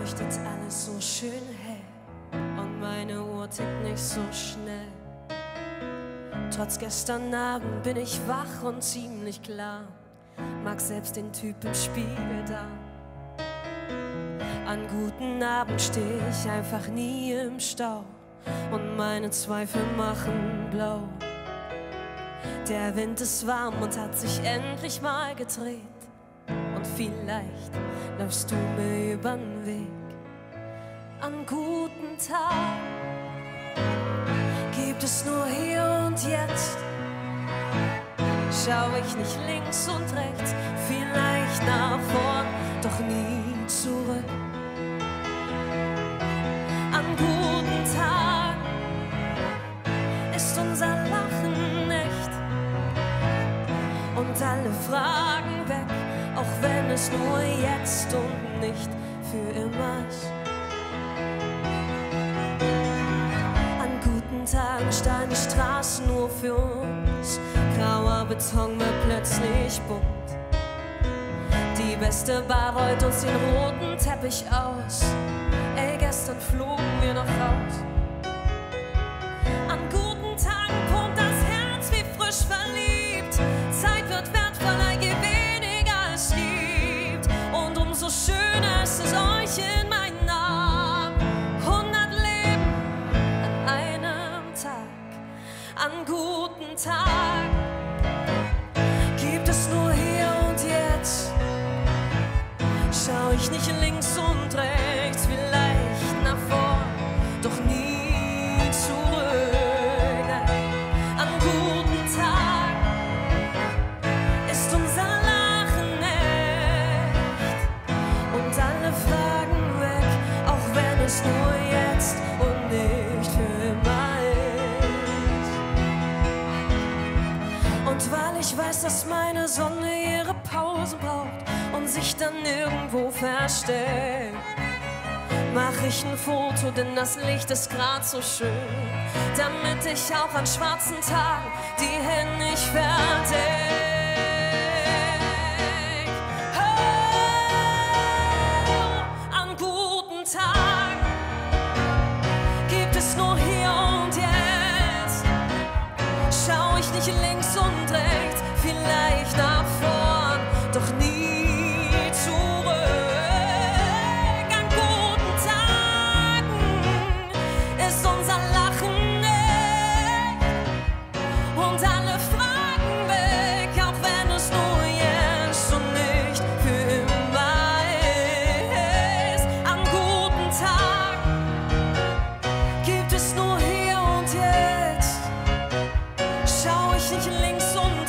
leuchtet alles so schön hell und meine Uhr tickt nicht so schnell. Trotz gestern Abend bin ich wach und ziemlich klar, mag selbst den Typ im Spiegel da. An guten Abend steh ich einfach nie im Stau und meine Zweifel machen blau. Der Wind ist warm und hat sich endlich mal gedreht und vielleicht läufst du mir übern Weg. An guten Tagen gibt es nur hier und jetzt. Schau ich nicht links und rechts, vielleicht nach vorn, doch nie zurück. An guten Tagen ist unser Lachen echt und alle Fragen weg, auch wenn es nur jetzt und nicht für immer ist. An guten Tagen stehen die Straßen nur für uns, grauer Beton wird plötzlich bunt. Die beste Bar rollt uns den roten Teppich aus, ey, gestern flogen wir noch raus. An guten Tagen pumpt das Herz wie frisch verliebt, Zeit wird wertvoller, je weniger es gibt. Und umso schöner ist es euch in meinen Armen, 100 Leben an einem Tag. An guten Tagen gibt es nur hier und jetzt. Schau ich nicht links und rechts, vielleicht nach vorn, doch nie zurück. An guten Tagen ist unser Lachen echt und alle Fragen weg, auch wenn es nur jetzt und nicht für immer ist. Und weil ich weiß, dass meine Sonne ihre Pausen braucht und sich dann irgendwo versteckt, mach ich ein Foto, denn das Licht ist grad so schön, damit ich auch an schwarzen Tagen die Hände nicht verdeck. Oh, an guten Tagen gibt es nur hier und jetzt. Schau ich nicht links und rechts, vielleicht nach vorn, doch nie zurück. An guten Tagen ist unser Lachen echt und alle Fragen weg, auch wenn es nur jetzt und nicht für immer ist. An guten Tagen gibt es nur hier und jetzt. Schau ich nicht links und